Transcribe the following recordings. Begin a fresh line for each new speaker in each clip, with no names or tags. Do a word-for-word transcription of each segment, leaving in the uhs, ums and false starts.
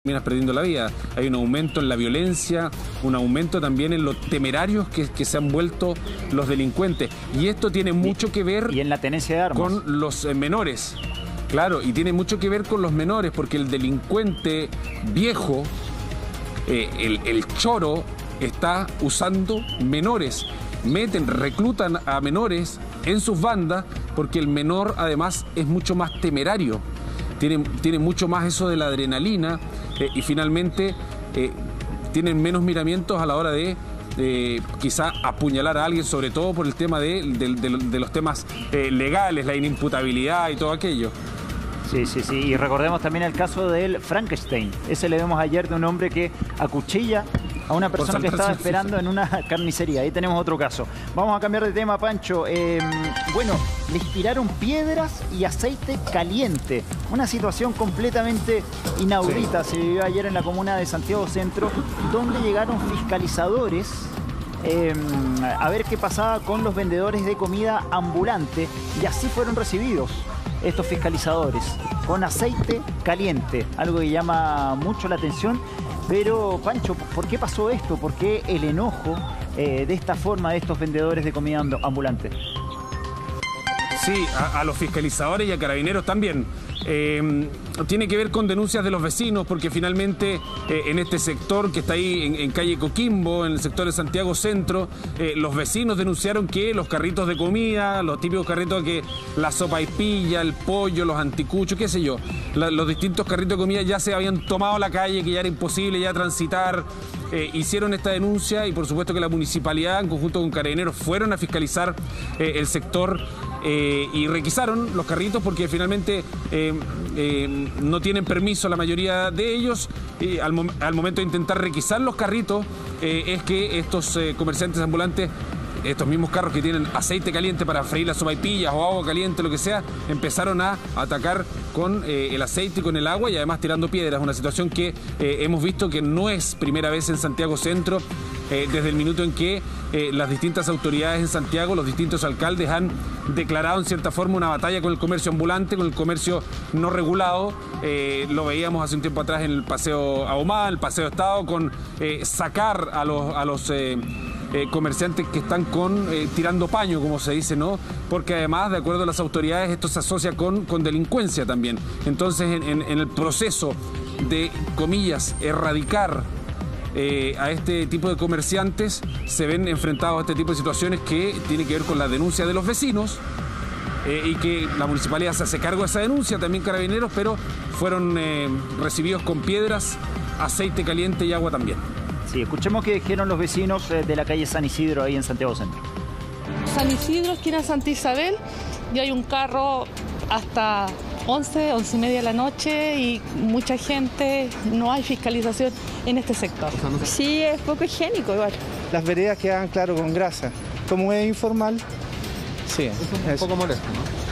terminas perdiendo la vida. Hay un aumento en la violencia, un aumento también en los temerarios que, que se han vuelto los delincuentes. Y esto tiene mucho que ver...
Y en la tenencia de armas.
Con los eh, menores. Claro, y tiene mucho que ver con los menores, porque el delincuente viejo, eh, el, el choro, está usando menores. Meten, reclutan a menores en sus bandas, porque el menor además es mucho más temerario. Tiene, tiene mucho más eso de la adrenalina eh, y finalmente eh, tienen menos miramientos a la hora de eh, quizá apuñalar a alguien, sobre todo por el tema de, de, de, de los temas eh, legales, la inimputabilidad y todo aquello.
Sí, sí, sí. Y recordemos también el caso del Frankenstein. Ese le vemos ayer de un hombre que acuchilla a una persona que estaba esperando en una carnicería. Ahí tenemos otro caso. Vamos a cambiar de tema, Pancho. Eh, bueno, les tiraron piedras y aceite caliente. Una situación completamente inaudita. Sí. Se vivió ayer en la comuna de Santiago Centro, donde llegaron fiscalizadores eh, a ver qué pasaba con los vendedores de comida ambulante. Y así fueron recibidos estos fiscalizadores, con aceite caliente. Algo que llama mucho la atención. Pero, Pancho, ¿por qué pasó esto? ¿Por qué el enojo eh, de esta forma de estos vendedores de comida ambulante?
Sí, a, a los fiscalizadores y a carabineros también. Eh, tiene que ver con denuncias de los vecinos, porque finalmente eh, en este sector que está ahí en, en calle Coquimbo, en el sector de Santiago Centro, eh, los vecinos denunciaron que los carritos de comida, los típicos carritos que la sopaipilla, el pollo, los anticuchos, qué sé yo, la, los distintos carritos de comida ya se habían tomado la calle, que ya era imposible ya transitar. Eh, hicieron esta denuncia y por supuesto que la municipalidad en conjunto con carabineros fueron a fiscalizar eh, el sector eh, y requisaron los carritos porque finalmente eh, eh, no tienen permiso la mayoría de ellos. Y al, mom al momento de intentar requisar los carritos eh, es que estos eh, comerciantes ambulantes, estos mismos carros que tienen aceite caliente para freír las sopaipillas o agua caliente, lo que sea, empezaron a atacar con eh, el aceite y con el agua y además tirando piedras. Una situación que eh, hemos visto que no es primera vez en Santiago Centro, eh, desde el minuto en que eh, las distintas autoridades en Santiago, los distintos alcaldes han declarado en cierta forma una batalla con el comercio ambulante, con el comercio no regulado. Eh, lo veíamos hace un tiempo atrás en el Paseo Ahumada, el Paseo Estado, con eh, sacar a los... A los eh, Eh, comerciantes que están con eh, tirando paño, como se dice, ¿no? Porque además, de acuerdo a las autoridades, esto se asocia con, con delincuencia también. Entonces, en, en, en el proceso de, comillas, erradicar eh, a este tipo de comerciantes, se ven enfrentados a este tipo de situaciones que tienen que ver con la denuncia de los vecinos eh, y que la municipalidad se hace cargo de esa denuncia, también carabineros, pero fueron eh, recibidos con piedras, aceite caliente y agua también.
Sí, escuchemos qué dijeron los vecinos de la calle San Isidro, ahí en Santiago Centro.
San Isidro, esquina Santa Isabel, y hay un carro hasta once, once y media de la noche y mucha gente, no hay fiscalización en este sector.
Sí, es poco higiénico igual.
Las veredas quedan, claro, con grasa. Como es informal, sí.
Es un
es.
poco molesto,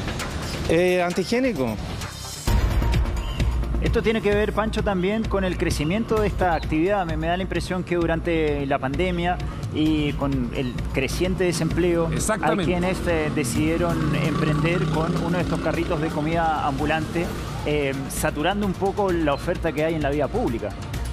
¿no?
Eh, antihigiénico.
Esto tiene que ver, Pancho, también con el crecimiento de esta actividad. Me, me da la impresión que durante la pandemia y con el creciente desempleo, hay quienes eh, decidieron emprender con uno de estos carritos de comida ambulante, eh, saturando un poco la oferta que hay en la vía pública.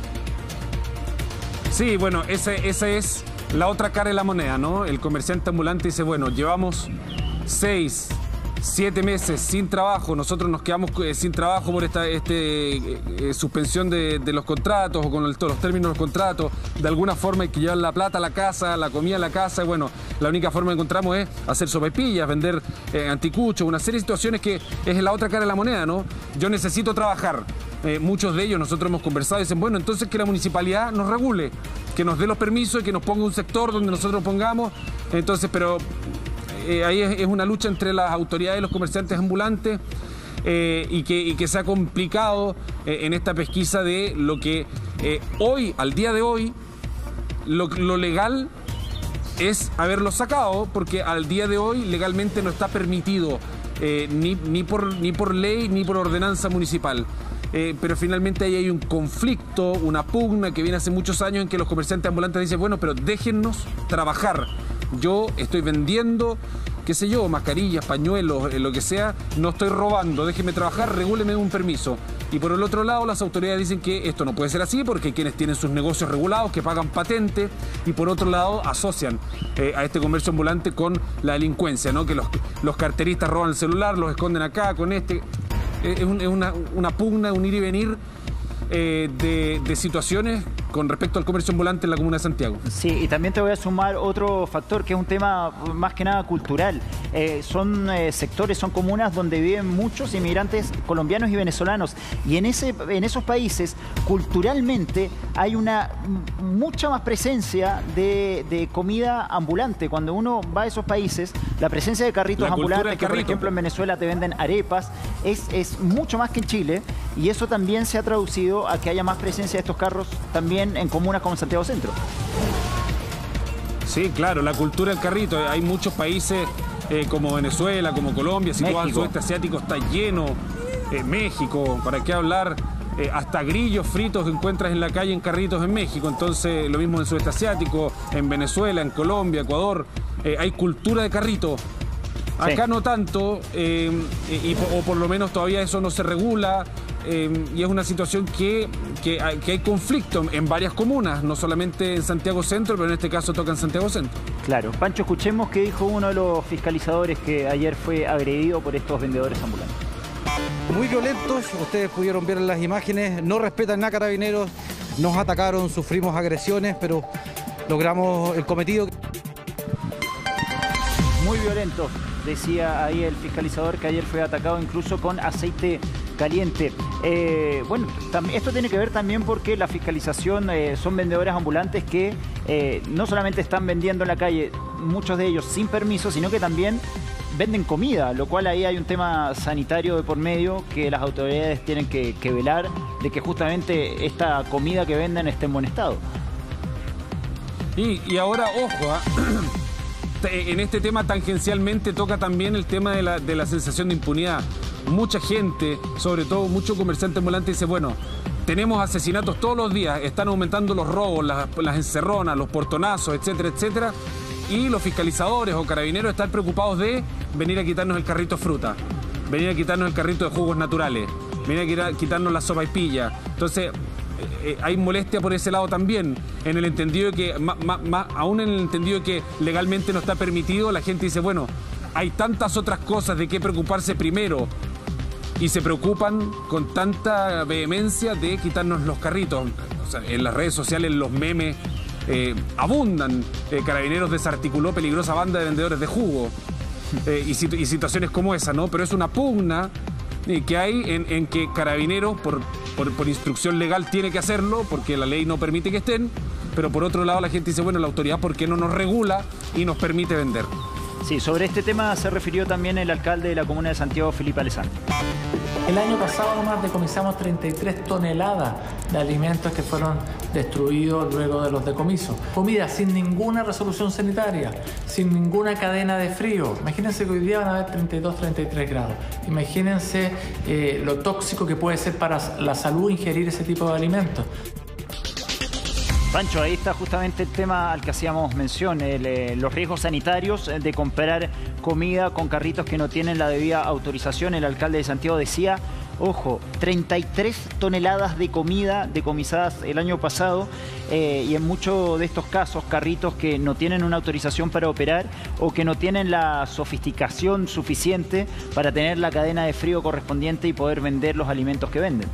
Sí, bueno, ese, esa es la otra cara de la moneda, ¿no? El comerciante ambulante dice, bueno, llevamos seis... Siete meses sin trabajo, nosotros nos quedamos eh, sin trabajo por esta este, eh, suspensión de, de los contratos o con el, todos los términos de los contratos. De alguna forma hay que llevar la plata a la casa, la comida a la casa. Y bueno, la única forma que encontramos es hacer sopaipillas, vender eh, anticuchos, una serie de situaciones que es la otra cara de la moneda, ¿no? Yo necesito trabajar. Eh, muchos de ellos, nosotros hemos conversado y dicen, bueno, entonces que la municipalidad nos regule, que nos dé los permisos y que nos ponga un sector donde nosotros pongamos. Entonces, pero... Eh, ahí es, es una lucha entre las autoridades y los comerciantes ambulantes eh, y, que, y que se ha complicado eh, en esta pesquisa de lo que eh, hoy, al día de hoy, lo, lo legal es haberlo sacado, porque al día de hoy legalmente no está permitido eh, ni, ni, por, ni por ley ni por ordenanza municipal. Eh, pero finalmente ahí hay un conflicto, una pugna que viene hace muchos años en que los comerciantes ambulantes dicen, bueno, pero déjennos trabajar. Yo estoy vendiendo, qué sé yo, mascarillas, pañuelos, eh, lo que sea, no estoy robando, déjeme trabajar, regúleme un permiso. Y por el otro lado, las autoridades dicen que esto no puede ser así porque hay quienes tienen sus negocios regulados, que pagan patente, y por otro lado asocian eh, a este comercio ambulante con la delincuencia, ¿no? Que los, los carteristas roban el celular, los esconden acá con este. Eh, es, un, es una, una pugna, un ir y venir eh, de, de situaciones con respecto al comercio ambulante en la comuna de Santiago.
Sí, y también te voy a sumar otro factor que es un tema más que nada cultural. Eh, son eh, sectores, son comunas donde viven muchos inmigrantes colombianos y venezolanos. Y en, ese, en esos países, culturalmente, hay una mucha más presencia de, de comida ambulante. Cuando uno va a esos países, la presencia de carritos ambulantes, que por ejemplo en Venezuela te venden arepas, es, es mucho más que en Chile. Y eso también se ha traducido a que haya más presencia de estos carros también en comunas como Santiago Centro.
Sí, claro, la cultura del carrito. Hay muchos países eh, como Venezuela, como Colombia, situados al sudeste asiático, está lleno. Eh, México, ¿para qué hablar? Eh, hasta grillos fritos que encuentras en la calle en carritos en México. Entonces, lo mismo en el sudeste asiático, en Venezuela, en Colombia, Ecuador. Eh, hay cultura de carrito. Acá sí. No tanto, eh, y, o por lo menos todavía eso no se regula. Eh, y es una situación que, que, hay, que hay conflicto en varias comunas, no solamente en Santiago Centro, pero en este caso toca en Santiago Centro.
Claro. Pancho, escuchemos qué dijo uno de los fiscalizadores que ayer fue agredido por estos vendedores ambulantes.
Muy violentos, ustedes pudieron ver en las imágenes, no respetan a Carabineros, nos atacaron, sufrimos agresiones, pero logramos el cometido.
Muy violentos, decía ahí el fiscalizador que ayer fue atacado incluso con aceite caliente. Eh, bueno, esto tiene que ver también porque la fiscalización eh, son vendedores ambulantes que eh, no solamente están vendiendo en la calle, muchos de ellos sin permiso, sino que también venden comida, lo cual ahí hay un tema sanitario de por medio que las autoridades tienen que, que velar de que justamente esta comida que venden esté en buen estado.
Y, y ahora, ojo, ¿eh? en este tema tangencialmente toca también el tema de la, de la sensación de impunidad. Mucha gente, sobre todo mucho comerciante ambulante, dice, bueno, tenemos asesinatos todos los días, están aumentando los robos, las, las encerronas, los portonazos, etcétera, etcétera, y los fiscalizadores o carabineros están preocupados de venir a quitarnos el carrito de fruta, venir a quitarnos el carrito de jugos naturales, venir a quitarnos la sopaipilla. Entonces, eh, hay molestia por ese lado también, en el entendido de que, ma, ma, ma, aún en el entendido de que legalmente no está permitido, la gente dice, bueno, hay tantas otras cosas de qué preocuparse primero, y se preocupan con tanta vehemencia de quitarnos los carritos. O sea, en las redes sociales los memes eh, abundan. Eh, Carabineros desarticuló peligrosa banda de vendedores de jugo. Eh, y, y situaciones como esa, ¿no? Pero es una pugna eh, que hay en, en que Carabineros, por, por, por instrucción legal, tiene que hacerlo, porque la ley no permite que estén. Pero por otro lado la gente dice, bueno, la autoridad, ¿por qué no nos regula y nos permite vender?
Sí, sobre este tema se refirió también el alcalde de la comuna de Santiago, Felipe Alessandri.
El año pasado nomás decomisamos treinta y tres toneladas de alimentos que fueron destruidos luego de los decomisos. Comida sin ninguna resolución sanitaria, sin ninguna cadena de frío. Imagínense que hoy día van a haber treinta y dos, treinta y tres grados. Imagínense eh, lo tóxico que puede ser para la salud ingerir ese tipo de alimentos.
Pancho, ahí está justamente el tema al que hacíamos mención, el, eh, los riesgos sanitarios de comprar comida con carritos que no tienen la debida autorización. El alcalde de Santiago decía, ojo, treinta y tres toneladas de comida decomisadas el año pasado eh, y en muchos de estos casos carritos que no tienen una autorización para operar o que no tienen la sofisticación suficiente para tener la cadena de frío correspondiente y poder vender los alimentos que venden.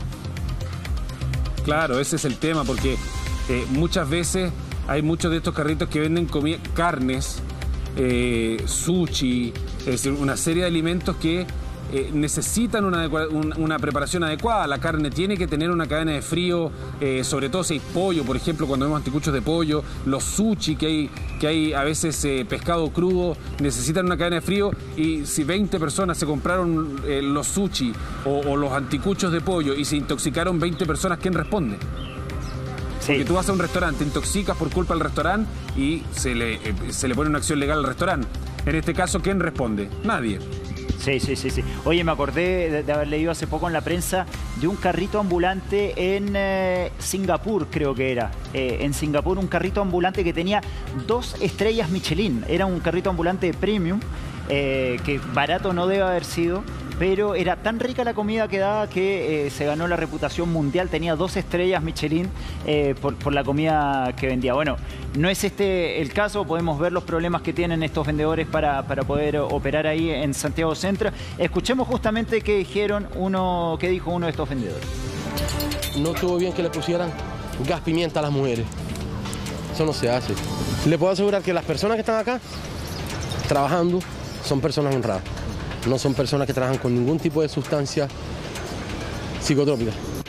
Claro, ese es el tema, porque Eh, muchas veces hay muchos de estos carritos que venden comida, carnes, eh, sushi, es decir, una serie de alimentos que eh, necesitan una, una, una preparación adecuada. La carne tiene que tener una cadena de frío, eh, sobre todo si hay pollo, por ejemplo, cuando vemos anticuchos de pollo, los sushi, que hay, que hay a veces eh, pescado crudo, necesitan una cadena de frío, y si veinte personas se compraron eh, los sushi o, o los anticuchos de pollo y se intoxicaron veinte personas, ¿quién responde? Porque sí. Tú vas a un restaurante, te intoxicas por culpa del restaurante y se le, eh, se le pone una acción legal al restaurante. En este caso, ¿quién responde? Nadie.
Sí, sí, sí, sí. Oye, me acordé de, de haber leído hace poco en la prensa de un carrito ambulante en eh, Singapur, creo que era. Eh, en Singapur, un carrito ambulante que tenía dos estrellas Michelin. Era un carrito ambulante de premium, eh, que barato no debe haber sido, pero era tan rica la comida que daba que eh, se ganó la reputación mundial. Tenía dos estrellas Michelin eh, por, por la comida que vendía. Bueno, no es este el caso. Podemos ver los problemas que tienen estos vendedores para, para poder operar ahí en Santiago Centro. Escuchemos justamente qué dijeron uno, qué dijo uno de estos vendedores.
No estuvo bien que le pusieran gas pimienta a las mujeres. Eso no se hace. Le puedo asegurar que las personas que están acá trabajando son personas honradas. No son personas que trabajan con ningún tipo de sustancia psicotrópica.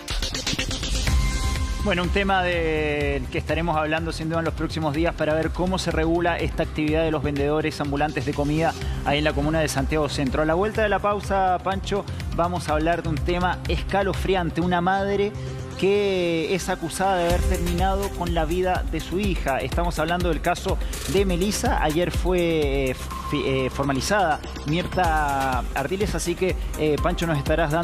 Bueno, un tema del que estaremos hablando sin duda en los próximos días para ver cómo se regula esta actividad de los vendedores ambulantes de comida ahí en la comuna de Santiago Centro. A la vuelta de la pausa, Pancho, vamos a hablar de un tema escalofriante. Una madre que es acusada de haber terminado con la vida de su hija. Estamos hablando del caso de Melissa. Ayer fue eh, formalizada Mirta Ardiles, así que eh, Pancho, nos estarás dando